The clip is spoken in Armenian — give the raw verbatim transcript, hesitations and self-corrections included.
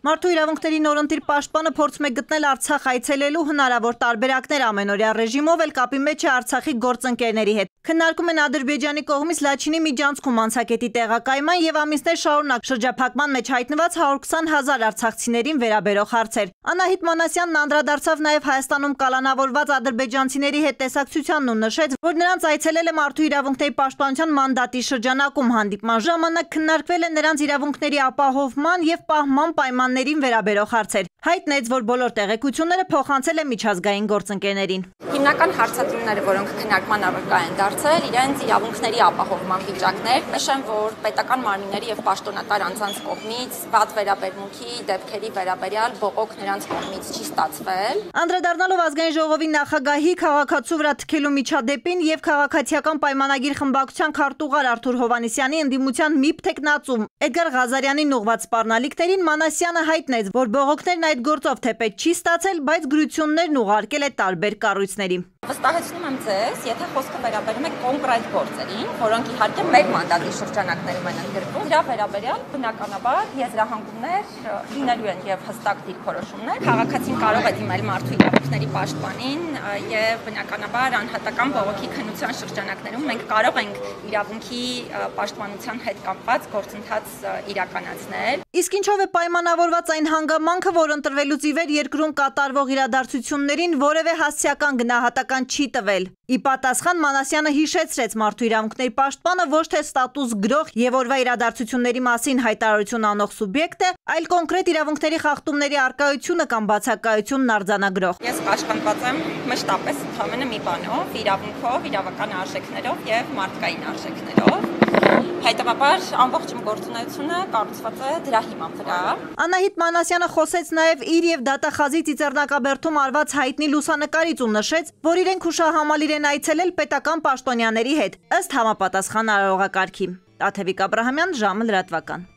Մարդու իրավունքների նորընտիր պաշտպանը փորձում է գտնել Արցախ այցելելու հնարավոր տարբերակներ ամենօրյա ռեժիմով էլ կապի մեջ է Արցախի գործընկերների հետ։ Քննարկում են Ադրբեջանի կողմից Լաչինի միջանցքում անցակետի տեղակայման եւ ամիսներ շարունակ շրջափակման մեջ հայտնված հարյուր քսան հազար արցախցիներին վերաբերող հարցեր։ Անահիտ Մանասյանն անդրադարձավ նաեւ Հայաստանում կալանավորված ադրբեջանցիների հետ տեսակցությանն ու նշեց, որ նրանց այցելել է Մարդու իրավունքների պաշտպանության մանդատի շրջանակում հանդիպման ժամանակ քննարկվել է նրանց իրավունքների ապահովման եւ պահման պայմաններին վերաբերող հարցեր։ Հայտնեց, որ բոլոր տեղեկությունները փոխանցել է միջազգային գործընկերներին։ Հիմնական հարցադրումները, որոնք քննարկման առարկա են դարձել, իրենց իրավունքների ապահովման վիճակներ, նշեմ, որ պետական մարմինների եւ պաշտոնատար անձանց կողմից վատ վերաբերմունքի դեպքերի վերաբերյալ բողոք նրանց կողմից չի ստացվել։ Անդրադառնալով ազգային ժողովի նախագահի քաղաքացու վրա թքելու միջադեպին եւ քաղաքացիական պայմանագիր խմբակցության քարտուղար Արթուր Հովհաննիսյանի ընդդիմության ՄԻՊ թեկնածու Էդգար Ղազարյանին ուղղված սպառնալիքներին Մանասյանը հայտնեց, որ բողոքներն այդ գործով թեպետ չի ստացել, բայց գրություններն ուղարկել է տարբեր կառույցների։ Վստահեցնում եմ ձեզ, եթե խոսքը վերաբերում է կոնկրետ գործերին, որոնք իհարկե մեր մանդատի շրջանակներում են ընդգրկվում, դրա վերաբերյալ բնականաբար եզրահանգումներ լինելու են եւ հստակ դիրքորոշումներ։ Քաղաքացին կարող է դիմել մարդու իրավունքների պաշտպանին եւ բնականաբար անհատական բողոքի քննության շրջանակներում մենք կարող ենք իրավունքի պաշտպանության հետ կապված գործընթաց իրականացնել։ Իսկ ինչով է պայմանավորված այն հանգամանքը, որ ընտրվելուց ի վեր երկրում կատարվող իրադարձություններին որևէ հասցեական գնահատական չի տվել։ Ի պատասխան Մանասյանը հիշեցրեց Մարդու իրավունքների պաշտպանը ոչ թե ստատուս գրող եւ օրվա իրադարձությունների մասին հայտարարություն անող սուբյեկտ է, այլ կոնկրետ իրավունքների խախտումների առկայությունը կամ բացակայությունն արձանագրող։ Ես աշխատված եմ մշտապես ընդհանրապես մի բանով, իրավունքով, իրավական արժեքներով եւ մարդկային արժեքներով։ Հետևաբար ամբողջ իմ գործունեությունը կառուցված է դրա հիման վրա։ Անահիտ Մանասյանը խոսեց նաև իր եւ դատախազի Ծիծեռնակաբերդում արված հայտնի լուսանկարից ու նշեց, որ իրենք հուշահամալիր են այցելել պետական պաշտոնյաների հետ ըստ համապատասխան արարողակարգի։ Տաթևիկ Աբրահամյան, ժամը լրատվական։